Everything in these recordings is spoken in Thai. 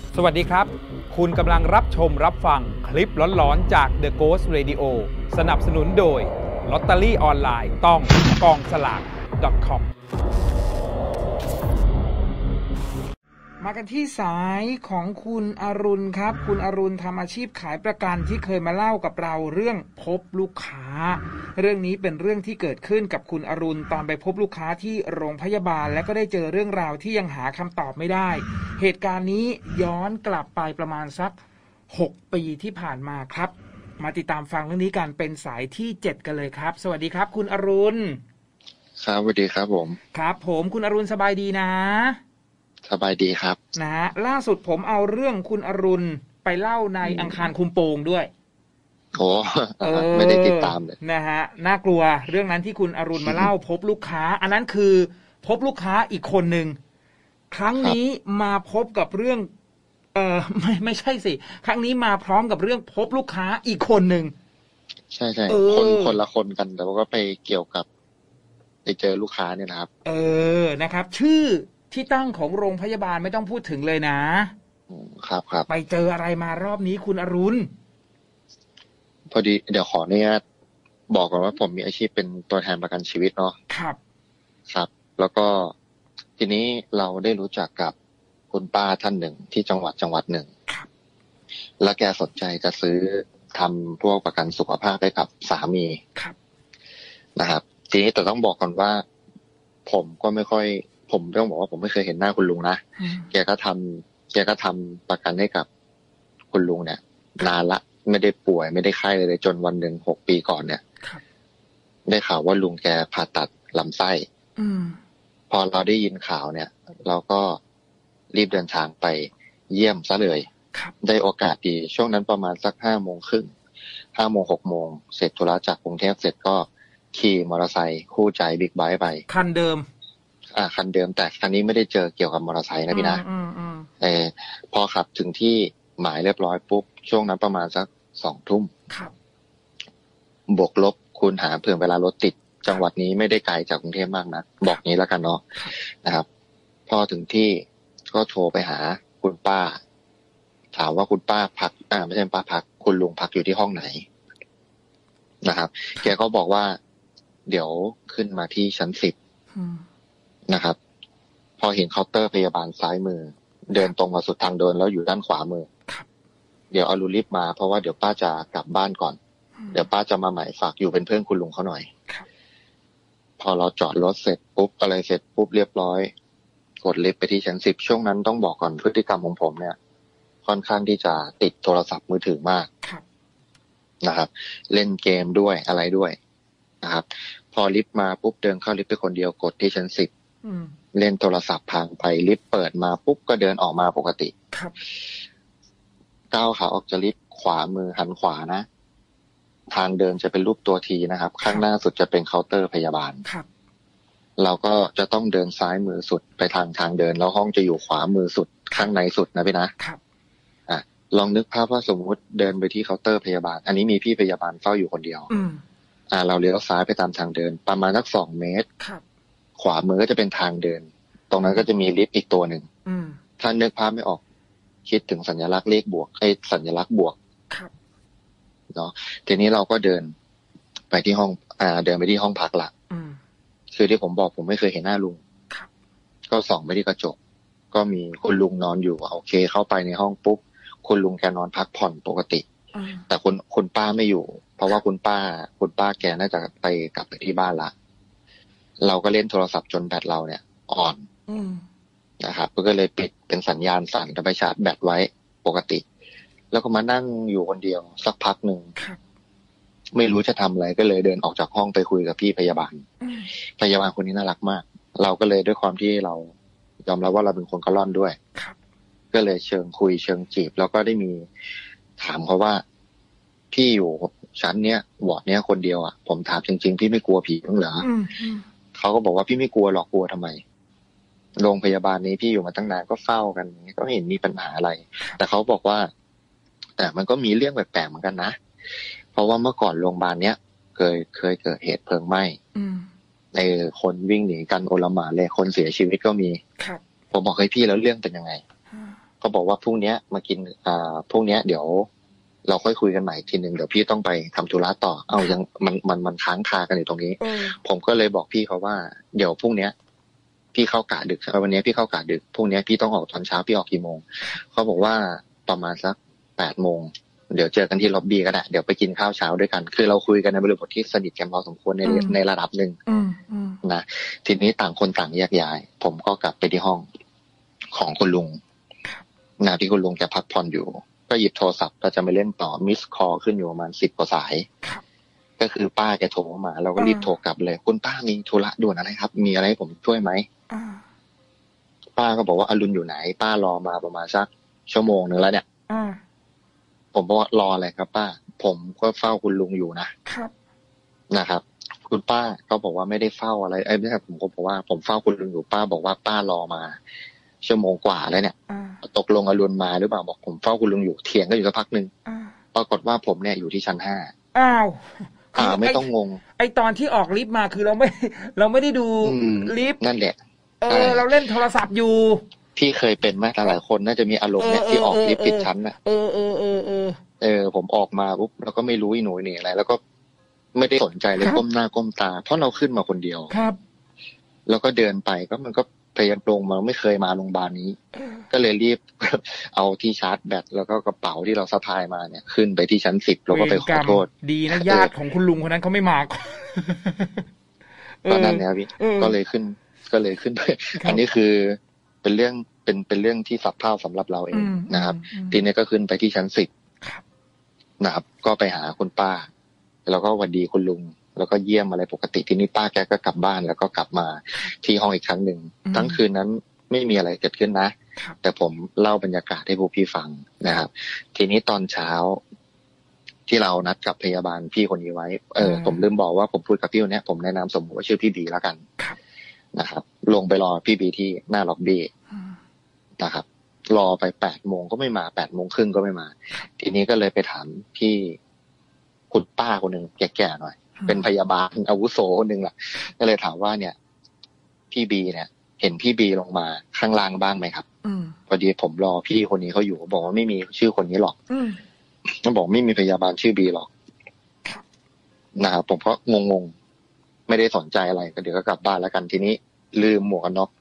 สวัสดีครับคุณกำลังรับชมรับฟังคลิปหลอนๆจาก The Ghost Radio สนับสนุนโดยลอตเตอรี่ออนไลน์ต้องกองสลาก .com มากันที่สายของคุณอรุณครับคุณอรุณทำอาชีพขายประกันที่เคยมาเล่ากับเราเรื่องพบลูกค้าเรื่องนี้เป็นเรื่องที่เกิดขึ้นกับคุณอรุณตอนไปพบลูกค้าที่โรงพยาบาลและก็ได้เจอเรื่องราวที่ยังหาคำตอบไม่ได้เหตุการณ์นี้ย้อนกลับไปประมาณสัก6 ปีที่ผ่านมาครับมาติดตามฟังเรื่องนี้กันเป็นสายที่7กันเลยครับสวัสดีครับคุณอรุณครับสวัสดีครับผมครับผมคุณอรุณสบายดีนะสบายดีครับนะฮะล่าสุดผมเอาเรื่องคุณอรุณไปเล่าในอังคารคุมโปงด้วยโอ้ไม่ได้ติดตามเลยนะฮะน่ากลัวเรื่องนั้นที่คุณอรุณมาเล่าพบลูกค้าอันนั้นคือพบลูกค้าอีกคนหนึ่งครั้งนี้มาพบกับเรื่องไม่ใช่สิครั้งนี้มาพร้อมกับเรื่องพบลูกค้าอีกคนหนึ่งใช่คนละคนกันแต่ว่าก็ไปเกี่ยวกับไปเจอลูกค้าเนี่ยนะครับนะครับชื่อที่ตั้งของโรงพยาบาลไม่ต้องพูดถึงเลยนะครับไปเจออะไรมารอบนี้คุณอรุณพอดีเดี๋ยวขอเนี่ยบอกก่อนว่าผมมีอาชีพเป็นตัวแทนประกันชีวิตเนาะครับแล้วก็ทีนี้เราได้รู้จักกับคุณป้าท่านหนึ่งที่จังหวัดหนึ่งแล้วแกสนใจจะซื้อทำพวกประกันสุขภาพให้กับสามีนะครับทีนี้แต่ต้องบอกก่อนว่าผมต้องบอกว่าผมไม่เคยเห็นหน้าคุณลุงนะแกก็ทำประกันให้กับคุณลุงเนี่ยนานละไม่ได้ป่วยไม่ได้ไข้เลยจนวันหนึ่ง6 ปีก่อนเนี่ยได้ข่าวว่าลุงแกผ่าตัดลำไส้พอเราได้ยินข่าวเนี่ยเราก็รีบเดินทางไปเยี่ยมซะเลยได้โอกาสดีช่วงนั้นประมาณสัก5 โมงครึ่ง5 โมง6 โมงเสร็จธุระจากกรุงเทพเสร็จก็ขี่มอเตอร์ไซค์คู่ใจบิ๊กไบค์ไปคันเดิมแต่คันนี้ไม่ได้เจอเกี่ยวกับมอเตอร์ไซค์นะพี่นะพอขับถึงที่หมายเรียบร้อยปุ๊บช่วงนั้นประมาณสัก20 ทุ่มบวกลบคูณหาเผื่อเวลารถติดจังหวัดนี้ไม่ได้ไกลจากกรุงเทพมากนะบอกนี้แล้วกันเนาะนะครับพอถึงที่ก็โทรไปหาคุณป้าถามว่าคุณป้าพักไม่ใช่ป้าพักคุณลุงพักอยู่ที่ห้องไหนนะครับแกก็บอกว่าเดี๋ยวขึ้นมาที่ชั้น10นะครับพอเห็นเคาน์เตอร์พยาบาลซ้ายมือเดินตรงมาสุดทางเดินแล้วอยู่ด้านขวามือเดี๋ยวเอาลิฟต์มาเพราะว่าเดี๋ยวป้าจะกลับบ้านก่อนเดี๋ยวป้าจะมาใหม่ฝากอยู่เป็นเพื่อนคุณลุงเขาหน่อยพอเราจอดรถเสร็จปุ๊บอะไรเสร็จปุ๊บเรียบร้อยกดลิฟต์ไปที่ชั้น10ช่วงนั้นต้องบอกก่อนพฤติกรรมของผมเนี่ยค่อนข้างที่จะติดโทรศัพท์มือถือมากนะครับเล่นเกมด้วยอะไรด้วยนะครับพอลิฟต์มาปุ๊บเดินเข้าลิฟต์ไปคนเดียวกดที่ชั้น10เล่นโทรศัพท์พังไปลิฟต์เปิดมาปุ๊บก็เดินออกมาปกติก้าวขาออกจากลิฟต์ขวามือหันขวานะทางเดินจะเป็นรูปตัวทีนะครับข้างหน้าสุดจะเป็นเคาน์เตอร์พยาบาลเราก็จะต้องเดินซ้ายมือสุดไปทางเดินแล้วห้องจะอยู่ขวามือสุดข้างในสุดนะพี่นะลองนึกภาพว่าสมมุติเดินไปที่เคาน์เตอร์พยาบาลอันนี้มีพี่พยาบาลเฝ้าอยู่คนเดียวเราเลี้ยวซ้ายไปตามทางเดินประมาณสัก2 เมตรขวามือก็จะเป็นทางเดินตรงนั้นก็จะมีลิฟต์อีกตัวหนึ่งถ้านึกภาพไม่ออกคิดถึงสัญลักษณ์เลขบวกสัญลักษณ์บวกเนาะทีนี้เราก็เดินไปที่ห้องเดินไปที่ห้องพักละคือที่ผมบอกผมไม่เคยเห็นหน้าลุงก็ส่องไปที่กระจกก็มีคุณลุงนอนอยู่โอเคเข้าไปในห้องปุ๊บคุณลุงแกนอนพักผ่อนปกติแต่คุณป้าไม่อยู่เพราะว่าคุณป้าแกน่าจะไปกลับไปที่บ้านละเราก็เล่นโทรศัพท์จนแบตเราเนี่ยอ่อนนะครับก็เลยปิดเป็นสัญญาณสั่นจะไปชาร์จแบตไว้ปกติแล้วก็มานั่งอยู่คนเดียวสักพักหนึ่งไม่รู้จะทำอะไรก็เลยเดินออกจากห้องไปคุยกับพี่พยาบาลคนนี้น่ารักมากเราก็เลยด้วยความที่เรายอมรับว่าเราเป็นคนกระล่อนด้วยก็เลยเชิงคุยเชิงจีบแล้วก็ได้มีถามเขาว่าพี่อยู่ชั้นเนี้ยวอร์ดเนี้ยคนเดียวอ่ะผมถามจริงๆพี่ไม่กลัวผีบ้างเหรอเขาก็บอกว่าพี่ไม่กลัวหรอกกลัวทำไมโรงพยาบาลนี้พี่อยู่มาตั้งนานก็เฝ้ากันก็ไม่เห็นมีปัญหาอะไรแต่เขาบอกว่าแต่มันก็มีเรื่องแปลกๆเหมือนกันนะเพราะว่าเมื่อก่อนโรงพยาบาลเนี้ยเคยเกิดเหตุเพลิงไหม้คนวิ่งหนีกันโอลหม่านเลยคนเสียชีวิตก็มีผมบอกให้พี่แล้วเรื่องเป็นยังไงเขาบอกว่าพรุ่งนี้มากินพรุ่งนี้เดี๋ยวเราค่อยคุยกันใหม่ทีหนึ่งเดี๋ยวพี่ต้องไปทำธุระต่อยังมันค้างคากันอยู่ตรงนี้ผมก็เลยบอกพี่เขาว่าเดี๋ยวพรุ่งนี้พี่เข้ากะดึกวันนี้พี่เข้ากะดึกพรุ่งนี้พี่ต้องออกตอนเช้าพี่ออกกี่โมงเขาบอกว่าประมาณสัก8 โมงเดี๋ยวเจอกันที่ล็อบบี้ก็ได้เดี๋ยวไปกินข้าวเช้าด้วยกันคือเราคุยกันในบริบทที่สนิทกันพอสมควรในระดับหนึ่งนะทีนี้ต่างคนต่างแยกย้ายผมก็กลับไปที่ห้องของคุณลุงนะที่คุณลุงแกพักผ่อนอยู่ก็หยิบโทรศัพท์เราจะไปเล่นต่อมิสคอลขึ้นอยู่ประมาณ10 กว่าสายก็คือป้าแกโทรมาเราก็รีบโทรกลับเลยคุณป้ามีธุระด่วนอะไรครับมีอะไรให้ผมช่วยไหมป้าก็บอกว่าอรุณอยู่ไหนป้ารอมาประมาณสักชั่วโมงนึงแล้วเนี่ยผมบอกว่ารออะไรครับป้าผมก็เฝ้าคุณลุงอยู่นะครับนะครับคุณป้าก็บอกว่าไม่ได้เฝ้าอะไรไม่ใช่ผมก็บอกว่าผมเฝ้าคุณลุงอยู่ป้าบอกว่าป้ารอมาชั่วโมงกว่าแล้วเนี่ยตกลงอรุณมาหรือเปล่าบอกผมเฝ้าคุณลุงอยู่เถียงกันอยู่สักพักนึงปรากฏว่าผมเนี่ยอยู่ที่ชั้น5 อ้าวไม่ต้องงงไอตอนที่ออกลิฟต์มาคือเราไม่ได้ดูลิฟต์นั่นแหละเราเล่นโทรศัพท์อยู่พี่เคยเป็นไหมหลายคนน่าจะมีอารมณ์เนี่ยที่ออกลิฟต์ผิดชั้นน่ะผมออกมาปุ๊บแล้วก็ไม่รู้อีหนูนี่อะไรแล้วก็ไม่ได้สนใจเลยก้มหน้าก้มตาเพราะเราขึ้นมาคนเดียวครับแล้วก็เดินไปก็มันก็พยายามลงมาไม่เคยมาโรงพยาบาลนี้ก็เลยรีบเอาที่ชาร์จแบตแล้วก็กระเป๋าที่เราสะพายมาเนี่ยขึ้นไปที่ชั้น10แล้วก็ไปขอโทษดีนะญาติของคุณลุงคนนั้นเขาไม่มาตอนนั้นเนี่ยพี่ก็เลยขึ้นไปอันนี้คือเป็นเรื่องที่สับเท่าสำหรับเราเองนะครับทีนี้ก็ขึ้นไปที่ชั้น10นะครับก็ไปหาคุณป้าแล้วก็หวัดดีคุณลุงแล้วก็เยี่ยมอะไรปกติทีนี้ป้าแกก็กลับบ้านแล้วก็กลับมาที่ห้องอีกครั้งหนึ่งทั้งคืนนั้นไม่มีอะไรเกิดขึ้นนะแต่ผมเล่าบรรยากาศให้พวกพี่ฟังนะครับทีนี้ตอนเช้าที่เรานัดกับพยาบาลพี่คนนี้ไว้ผมลืมบอกว่าผมพูดกับพี่คนนี้ผมแนะนำสมมติว่าชื่อพี่บีแล้วกันนะครับลงไปรอพี่บีที่หน้าล็อบบี้นะครับรอไป8 โมงก็ไม่มา8 โมงครึ่งก็ไม่มาทีนี้ก็เลยไปถามพี่คุณป้าคนหนึ่งแก่ๆหน่อยเป็นพยาบาลอาวุโสคนหนึ่งแหละก็เลยถามว่าเนี่ยพี่บีเนี่ยเห็นพี่บีลงมาข้างล่างบ้างไหมครับพอดีผมรอพี่คนนี้เขาอยู่บอกว่าไม่มีชื่อคนนี้หรอกเขาบอกไม่มีพยาบาลชื่อบีหรอกนะครับผมก็งงๆไม่ได้สนใจอะไรก็เดี๋ยวก็กลับบ้านแล้วกันทีนี้ลืมหมวกกันน็อก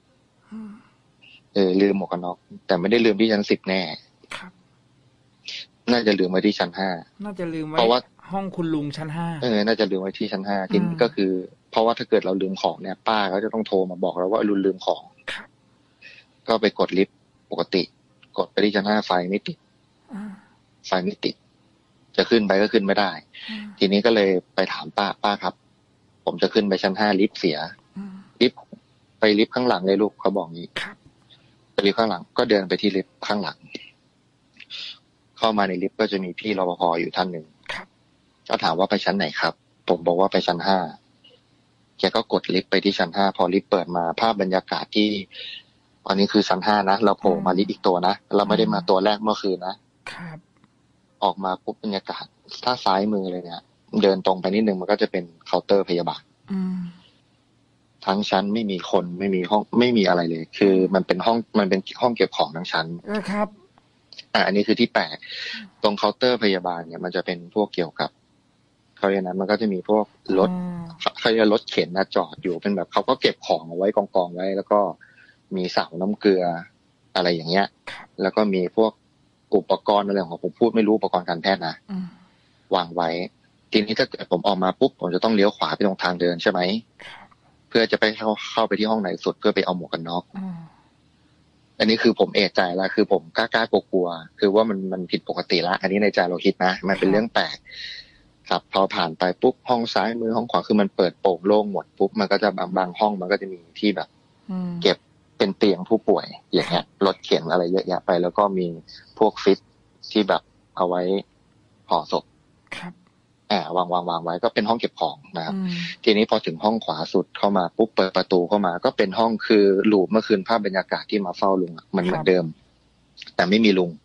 ลืมหมวกกันน็อกแต่ไม่ได้ลืมที่ชั้น10แน่น่าจะลืมไว้ที่ชั้น5 น่าจะลืมไว้เพราะว่าห้องคุณลุงชั้น5 น่าจะลืมไว้ที่ชั้น5ที่ก็คือเพราะว่าถ้าเกิดเราลืมของเนี่ยป้าเขาจะต้องโทรมาบอกเราว่าลืมของก็ไปกดลิฟต์ปกติกดไปที่ชั้น5ไฟไม่ติดจะขึ้นไปก็ขึ้นไม่ได้ทีนี้ก็เลยไปถามป้าครับผมจะขึ้นไปชั้น5ลิฟต์เสียลิฟต์ไปลิฟต์ข้างหลังเลยลูกเขาบอกงี้ไปลิฟต์ข้างหลังก็เดินไปที่ลิฟต์ข้างหลังเข้ามาในลิฟต์ก็จะมีพี่รปภอยู่ท่านหนึ่งก็ถามว่าไปชั้นไหนครับผมบอกว่าไปชั้น5แกก็กดลิฟต์ไปที่ชั้น5พอลิฟต์เปิดมาภาพบรรยากาศที่อันนี้คือชั้น5นะเราโผล่มาลิฟต์อีกตัวนะเราไม่ได้มาตัวแรกเมื่อคืนนะครับออกมาปุ๊บบรรยากาศถ้าซ้ายมือเลยเนี่ยเดินตรงไปนิดนึงมันก็จะเป็นเคาน์เตอร์พยาบาลทั้งชั้นไม่มีคนไม่มีห้องไม่มีอะไรเลยคือมันเป็นห้องเก็บของทั้งชั้นนะครับอันนี้คือที่แปลกตรงเคาน์เตอร์พยาบาลเนี่ยมันจะเป็นพวกเกี่ยวกับเขาอย่างนั้นมันก็จะมีพวกรถเขาจะรถเข็นนะจอดอยู่เป็นแบบเขาก็เก็บของเอาไว้กองๆไว้แล้วก็มีเสาน้ำเกลืออะไรอย่างเงี้ยแล้วก็มีพวกอุปกรณ์อะไรของผมพูดไม่รู้อุปกรณ์การแพทย์นะวางไว้ทีนี้ถ้าเกิดผมออกมาปุ๊บผมจะต้องเลี้ยวขวาไปตรงทางเดินใช่ไหมเพื่อจะไปเข้าไปที่ห้องไหนสุดเพื่อไปเอาหมวกกันน็อกอันนี้คือผมเอะใจแล้วคือผมกล้ากลัวคือว่ามันผิดปกติละอันนี้ในใจเราคิดนะมันเป็นเรื่องแปลกครับพอผ่านไปปุ๊บห้องซ้ายมือห้องขวาคือมันเปิดโปร่งโล่งหมดปุ๊บมันก็จะบางห้องมันก็จะมีที่แบบเก็บเป็นเตียงผู้ป่วยอย่างเงี้ยรถเข็นอะไรเยอะแยะไปแล้วก็มีพวกฟิตที่แบบเอาไว้ห่อศพวางไว้ก็เป็นห้องเก็บของนะครับทีนี้พอถึงห้องขวาสุดเข้ามาปุ๊บเปิดประตูเข้ามาก็เป็นห้องคือลูปเมื่อคืนภาพบรรยากาศที่มาเฝ้าลุงมันเหมือนเดิมแต่ไม่มีลุง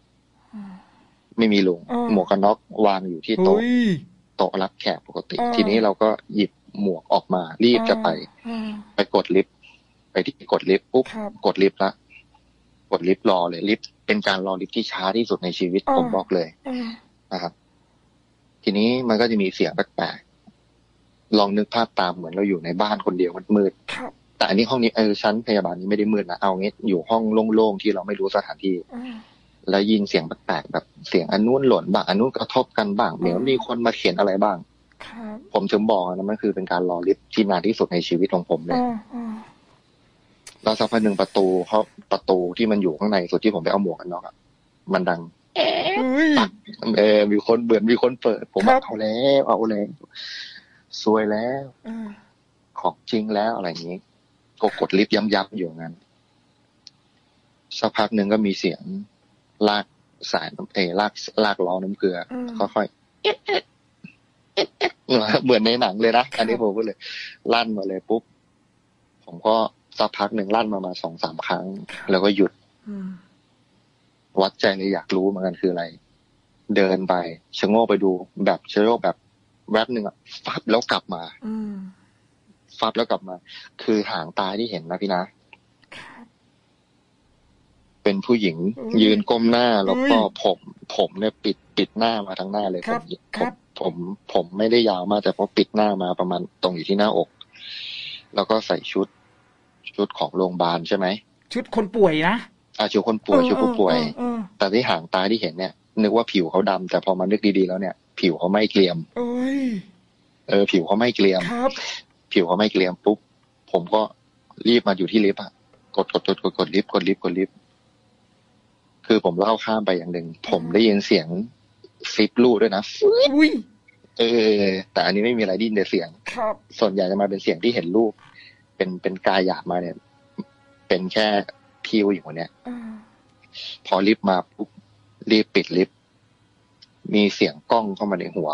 หมวกกันน็อกวางอยู่ที่โต๊ะรับแขกปกติทีนี้เราก็หยิบหมวกออกมารีบจะไปกดลิฟต์ไปที่กดลิฟต์ปุ๊บกดลิฟต์ละกดลิฟต์รอเลยลิฟต์เป็นการรอลิฟต์ที่ช้าที่สุดในชีวิตผมบอกเลยนะครับทีนี้มันก็จะมีเสียงแปลกๆลองนึกภาพตามเหมือนเราอยู่ในบ้านคนเดียวมืดๆแต่อันนี้ห้องนี้ชั้นพยาบาลนี้ไม่ได้มืดนะเอางี้อยู่ห้องโล่งๆที่เราไม่รู้สถานที่แล้วยินเสียงแปลกๆแบบเสียงอันนู้นหล่นบ้างอันนู้นกระทบกันบ้างเหมือนมีคนมาเขียนอะไรบ้างผมถึงบอกนะมันคือเป็นการรอลิฟต์ที่นานที่สุดในชีวิตของผมเลยแล้วสักพักหนึ่งประตูที่มันอยู่ข้างในสุดที่ผมไปเอาหมวกกันน็อกอะมันดังปักมีคนเปิดผมเอาแล้วซวยแล้วของจริงแล้วอะไรอย่างนี้ก็กดลิฟต์ย้ำๆอยู่งั้นสักพักหนึ่งก็มีเสียงลากสายลากล้อน้ำเกลือค่อยๆเหมือนในหนังเลยนะอันนี้ผมพูดเลยลั่นมาเลยปุ๊บผมก็สักพักหนึ่งลั่นมา 2-3 ครั้งแล้วก็หยุดวัดใจเลยอยากรู้เหมือนกันคืออะไรเดินไปชะโงกไปดูแบบชะโงกแบบแวบหนึ่งฟับแล้วกลับมาคือหางตาที่เห็นนะพี่นะเป็นผู้หญิงยืนก้มหน้าแล้วก็ผมเนี่ยปิดหน้ามาทั้งหน้าเลยผมไม่ได้ยาวมากแต่พอปิดหน้ามาประมาณตรงอยู่ที่หน้าอกแล้วก็ใส่ชุดของโรงพยาบาลใช่ไหมชุดคนป่วยนะชุดคนป่วยชุดผู้ป่วยแต่ที่หางตาที่เห็นเนี่ยนึกว่าผิวเขาดำแต่พอมานึกดีๆแล้วเนี่ยผิวเขาไม่เกรียมผิวเขาไม่เกรียมผิวเขาไม่เกรียมปุ๊บผมก็รีบมาอยู่ที่ลิฟต์กดลิฟต์คือผมเล่าข้ามไปอย่างหนึ่งผมได้ยินเสียงซิปลู่ด้วยนะแต่อันนี้ไม่มีอะไรดิ้นแต่เสียงส่วนใหญ่จะมาเป็นเสียงที่เห็นรูปเป็นกายหยาบมาเนี่ยเป็นแค่พี่ผู้หญิงคนเนี้ยพอลิฟต์มาปุ๊บรีบปิดลิฟต์มีเสียงกล้องเข้ามาในหัว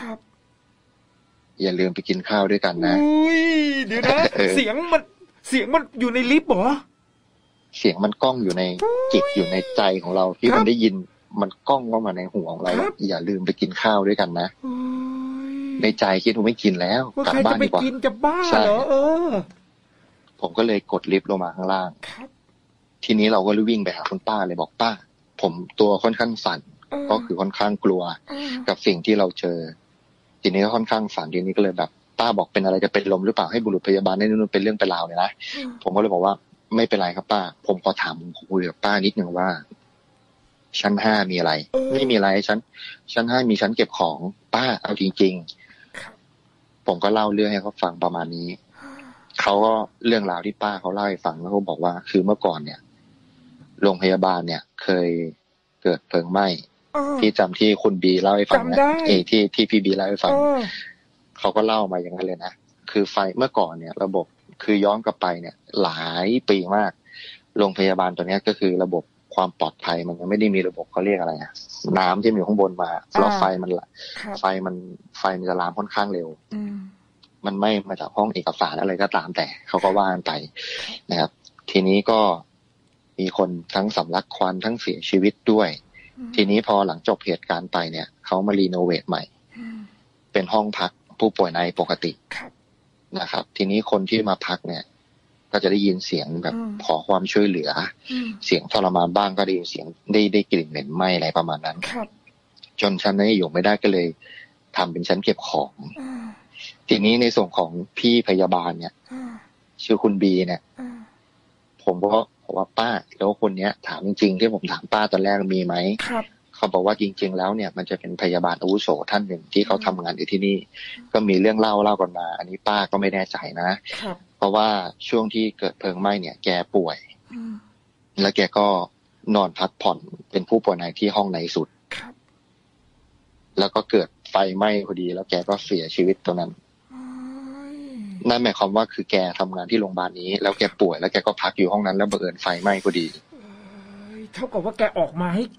อย่าลืมไปกินข้าวด้วยกันนะเดี๋ยวนะเสียงมันอยู่ในลิฟต์เหรอเสียงมันก้องอยู่ในจิตอยู่ในใจของเราที่มันได้ยินมันก้องเข้ามาในหัวของเราอย่าลืมไปกินข้าวด้วยกันนะในใจคิดว่าไม่กินแล้วกลับบ้านดีกว่าจะบ้าเหรอผมก็เลยกดลิฟต์ลงมาข้างล่างทีนี้เราก็เลยวิ่งไปหาคุณป้าเลยบอกป้าผมตัวค่อนข้างสั่นก็คือค่อนข้างกลัวกับสิ่งที่เราเจอทีนี้ก็ค่อนข้างสั่นทีนี้ก็เลยแบบป้าบอกเป็นอะไรจะเป็นลมหรือเปล่าให้บุรุษพยาบาลนี่นู่นเป็นเรื่องเป็นราวเลยนะผมก็เลยบอกว่าไม่เป็นไรครับป้าผมขอถามคุยกับป้านิดนึงว่าชั้น 5มีอะไรไม่มีอะไรชั้น 5มีชั้นเก็บของป้าเอาจริงๆผมก็เล่าเรื่องให้เขาฟังประมาณนี้เขาก็เรื่องราวที่ป้าเขาเล่าให้ฟังแล้วเขาบอกว่าคือเมื่อก่อนเนี่ยโรงพยาบาลเนี่ยเคยเกิดเพลิงไหม้ที่จำที่คุณบีเล่าให้ฟังนะที่พี่บีเล่าให้ฟังเขาก็เล่ามาอย่างนั้นเลยนะคือไฟเมื่อก่อนเนี่ยระบบคือย้อนกลับไปเนี่ยหลายปีมากโรงพยาบาลตัวนี้ก็คือระบบความปลอดภัยมันยังไม่ได้มีระบบเขาเรียกอะไรน้ำที่อยู่ข้างบนมาแล้วไฟมันจะลามค่อนข้างเร็วมันไม่มาจากห้องเอกสารอะไรก็ตามแต่เขาก็ว่ากันไปนะครับทีนี้ก็มีคนทั้งสำลักควันทั้งเสียชีวิตด้วยทีนี้พอหลังจบเหตุการณ์ไปเนี่ยเขามารีโนเวทใหม่เป็นห้องพักผู้ป่วยในปกตินะครับทีนี้คนที่มาพักเนี่ยก็จะได้ยินเสียงแบบขอความช่วยเหลือเสียงทรมานบ้างก็ได้ยินเสียงได้กลิ่นเหม็นไหม้อะไรประมาณนั้นจนชั้นนี้อยู่ไม่ได้ก็เลยทำเป็นชั้นเก็บของทีนี้ในส่วนของพี่พยาบาลเนี่ยชื่อคุณบีเนี่ยผมก็บอกว่าป้าแล้วคนเนี้ยถามจริงๆที่ผมถามป้าตอนแรกมีไหมเขาบอกว่าจริงๆแล้วเนี่ยมันจะเป็นพยาบาลอาวุโสท่านหนึ่งที่เขาทำงานอยู่ที่นี่ก็มีเรื่องเล่ากันมาอันนี้ป้าก็ไม่แน่ใจนะเพราะว่าช่วงที่เกิดเพลิงไหม้เนี่ยแกป่วยแล้วแกก็นอนพักผ่อนเป็นผู้ป่วยในที่ห้องในสุดแล้วก็เกิดไฟไหม้พอดีแล้วแกก็เสียชีวิตตรงนั้นนั่นหมายความว่าคือแกทำงานที่โรงพยาบาลนี้แล้วแกป่วยแล้วแกก็พักอยู่ห้องนั้นแล้วบังเอิญไฟไหม้พอดีเท่ากับว่าแกออกมาให้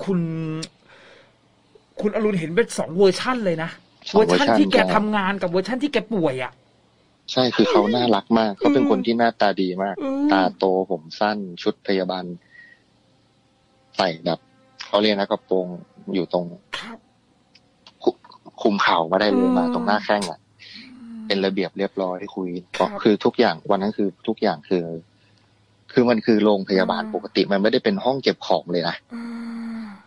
คุณอรุณเห็นเป็น2เวอร์ชั่นเลยนะเวอร์ชั่นที่แกทำงานกับเวอร์ชั่นที่แกป่วยใช่คือเขาน่ารักมากเขาเป็นคนที่หน้าตาดีมากตาโตผมสั้นชุดพยาบาลใส่แบบเขาเรียกนะกระโปรงอยู่ตรงคุมเข่ามาได้เลยมาตรงหน้าแข้งเป็นระเบียบเรียบร้อยที่คุยก็คือทุกอย่างวันนั้นคือทุกอย่างคือมันคือโรงพยาบาลปกติมันไม่ได้เป็นห้องเก็บของเลยนะ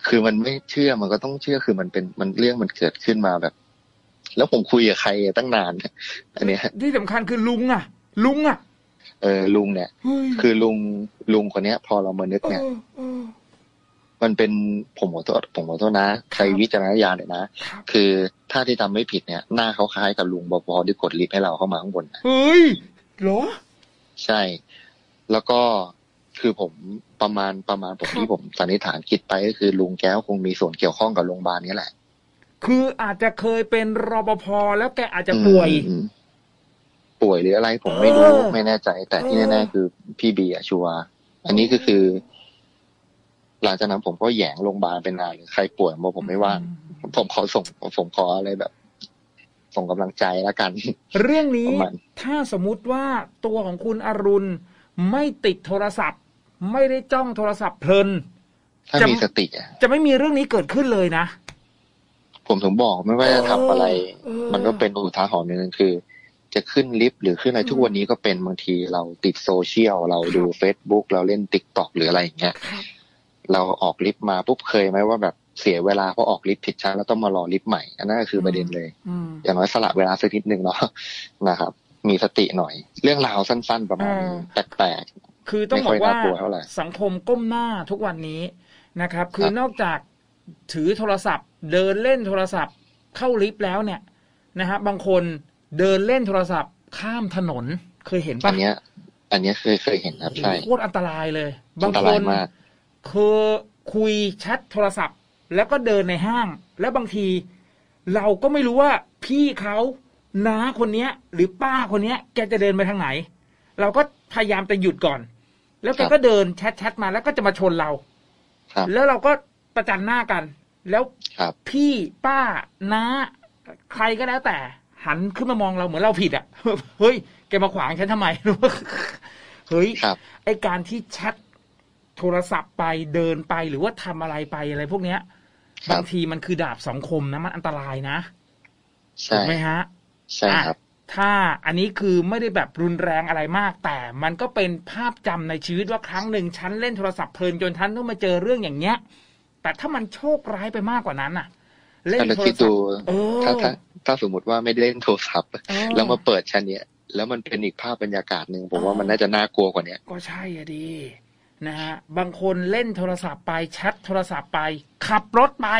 คือมันไม่เชื่อมันก็ต้องเชื่อคือมันเรื่องมันเกิดขึ้นมาแบบแล้วผมคุยกับใครตั้งนานอันเนี้ยที่สำคัญคือลุงอ่ะลุงเนี่ยคือลุงคนเนี้ยพอเรามานึกเนี่ยมันเป็นผมขอโทษนะใช้วิจารณญาณเลยนะคือถ้าที่จำไม่ผิดเนี่ยหน้าเขาคล้ายกับลุงบพที่กดลิฟต์ให้เราเข้ามาข้างบนเฮ้ยเหรอใช่แล้วก็คือผมประมาณผมที่ผมสันนิษฐานคิดไปก็คือลุงแก้วคงมีส่วนเกี่ยวข้องกับโรงพยาบาลนี้แหละคืออาจจะเคยเป็นรปภแล้วแกอาจจะป่วยหรืออะไรผมไม่รู้ไม่แน่ใจแต่ที่แน่ๆคือพี่บีอะชัวร์อันนี้ก็คือหลังจากนั้นผมก็แหยงโรงพยาบาลเป็นนานหรือใครป่วยผมไม่ว่างผมขออะไรแบบส่งกำลังใจแล้วกันเรื่องนี้ถ้าสมมุติว่าตัวของคุณอรุณไม่ติดโทรศัพท์ไม่ได้จ้องโทรศัพท์เพลินถ้ามีสติจะไม่มีเรื่องนี้เกิดขึ้นเลยนะผมถึงบอกไม่ว่าจะทำอะไรมันก็เป็นอุทาหรณ์นึงคือจะขึ้นลิฟต์หรือขึ้นอะไรทุกวันนี้ก็เป็นบางทีเราติดโซเชียลเราดู Facebook เราเล่น TikTok หรืออะไรอย่างเงี้ยเราออกลิฟต์มาปุ๊บเคยไหมว่าแบบเสียเวลาเพราะออกลิฟต์ผิดชั้นแล้วต้องมารอลิฟต์ใหม่อันนั้นก็คือประเด็นเลยอย่างน้อยสละเวลาสักนิดนึงเนาะนะครับมีสติหน่อยเรื่องราวสั้นๆประมาณนี้แปลกๆคือต้องบอกว่าสังคมก้มหน้าทุกวันนี้นะครับคือนอกจากถือโทรศัพท์เดินเล่นโทรศัพท์เข้าลิฟต์แล้วเนี่ยนะฮะบางคนเดินเล่นโทรศัพท์ข้ามถนนเคยเห็นป่ะอันเนี้ยเคยเห็นครับใช่โคตรอันตรายเลยบางคนคือคุยแชทโทรศัพท์แล้วก็เดินในห้างแล้วบางทีเราก็ไม่รู้ว่าพี่เขาน้าคนเนี้ยหรือป้าคนเนี้ยแกจะเดินไปทางไหนเราก็พยายามจะหยุดก่อนแล้วแกก็เดินแชทมาแล้วก็จะมาชนเราแล้วเราก็ประจันหน้ากันแล้วพี่ป้าน้าใครก็แล้วแต่หันขึ้นมามองเราเหมือนเราผิดอ่ะเฮ้ยแกมาขวางฉันทำไมเฮ้ยไอการที่แชทโทรศัพท์ไปเดินไปหรือว่าทำอะไรไปอะไรพวกเนี้ยบางทีมันคือดาบสองคมนะมันอันตรายนะถูกไหมฮะใช่ครับถ้าอันนี้คือไม่ได้แบบรุนแรงอะไรมากแต่มันก็เป็นภาพจำในชีวิตว่าครั้งหนึ่งฉันเล่นโทรศัพท์เพลินจนฉันต้องมาเจอเรื่องอย่างเงี้ยแต่ถ้ามันโชคร้ายไปมากกว่านั้นน่ะเล่นโทรศัพท์ถ้าสมมติว่าไม่ได้เล่นโทรศัพท์แล้วมาเปิดชั้นเนี้ยแล้วมันเป็นอีกภาพบรรยากาศหนึ่งผมว่ามันน่าจะน่ากลัวกว่านี้ก็ใช่อะดีนะฮะบางคนเล่นโทรศัพท์ไปแชทโทรศัพท์ไปขับรถไป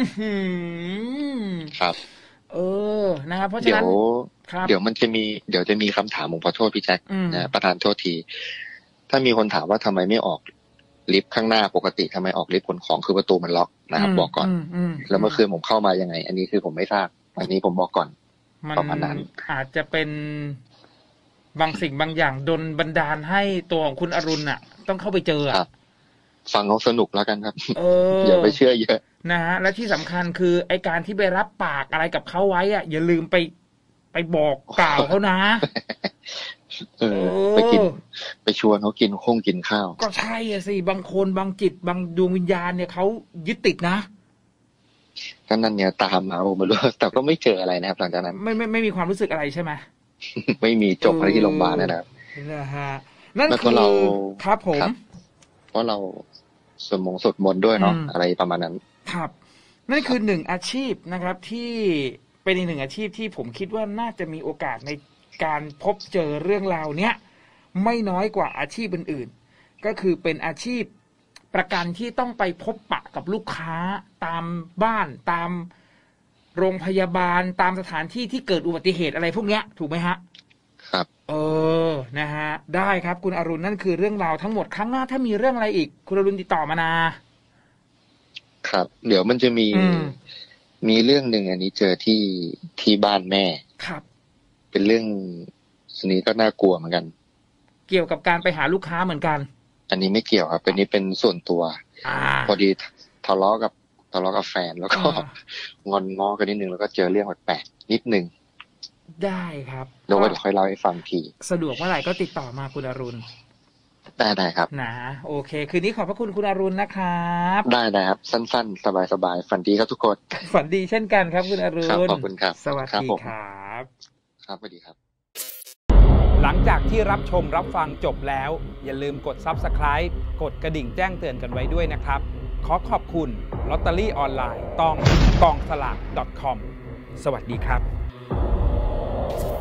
ครับนะครับเพราะฉะนั้นเดี๋ยวจะมีคำถามผมขอโทษพี่แจ็คนะประธานโทษทีถ้ามีคนถามว่าทำไมไม่ออกลิฟต์ข้างหน้าปกติทำไมออกลิฟต์ขนของคือประตูมันล็อกนะครับบอกก่อนแล้วเมื่อคืนผมเข้ามายังไงอันนี้คือผมไม่ทราบอันนี้ผมบอกก่อนประมาณนั้นอาจจะเป็นบางสิ่งบางอย่างดลบันดาลให้ตัวของคุณอรุณน่ะต้องเข้าไปเจอฟังเขาสนุกแล้วกันครับอย่าไปเชื่อเยอะนะฮะและที่สำคัญคือไอการที่ไปรับปากอะไรกับเขาไว้อ่ะอย่าลืมไปบอกกล่าวเขานะไปชวนเขากินข้าวก็ใช่สิบางคนบางจิตบางดวงวิญญาณเนี่ยเขายึดติดนะก็นั่นเนี่ยตามมาผมไม่รู้แต่ก็ไม่เจออะไรนะครับหลังจากนั้นไม่มีความรู้สึกอะไรใช่ไหมไม่มีจบอะไรที่โรงพยาบาลนะครับนะฮะนั่นคือครับผมเพราะเราสวดมนต์ด้วยเนาะอะไรประมาณนั้นครับนั่นคือหนึ่งอาชีพนะครับที่เป็นอีกหนึ่งอาชีพที่ผมคิดว่าน่าจะมีโอกาสในการพบเจอเรื่องราวเนี้ยไม่น้อยกว่าอาชีพอื่นๆก็คือเป็นอาชีพประกันที่ต้องไปพบปะกับลูกค้าตามบ้านตามโรงพยาบาลตามสถานที่ที่เกิดอุบัติเหตุอะไรพวกเนี้ยถูกไหมฮะครับนะฮะได้ครับคุณอรุณนั่นคือเรื่องราวทั้งหมดครั้งหน้าถ้ามีเรื่องอะไรอีกคุณอรุณติดต่อมานะครับเดี๋ยวมันจะมีเรื่องหนึ่งอันนี้เจอที่บ้านแม่ครับเป็นเรื่องอันนี้ก็น่ากลัวเหมือนกันเกี่ยวกับการไปหาลูกค้าเหมือนกันอันนี้ไม่เกี่ยวครับเป็นนี้เป็นส่วนตัวพอดีทะเลาะกับแฟนแล้วก็งอนง้อกันนิดนึงแล้วก็เจอเรื่องแปลกๆนิดนึงได้ครับเดี๋ยวค่อยเล่าให้ฟังทีสะดวกเมื่อไหร่ก็ติดต่อมาคุณอรุณได้ครับนะโอเคคืนนี้ขอบพระคุณคุณอรุณนะครับได้ครับสั้นๆสบายๆฝันดีครับทุกคนฝันดีเช่นกันครับคุณอรุณขอบคุณครับสวัสดีครับครับสวัสดีครับหลังจากที่รับชมรับฟังจบแล้วอย่าลืมกด Subscribe กดกระดิ่งแจ้งเตือนกันไว้ด้วยนะครับขอขอบคุณลอตเตอรี่ออนไลน์ต้องกองสลาก .com สวัสดีครับ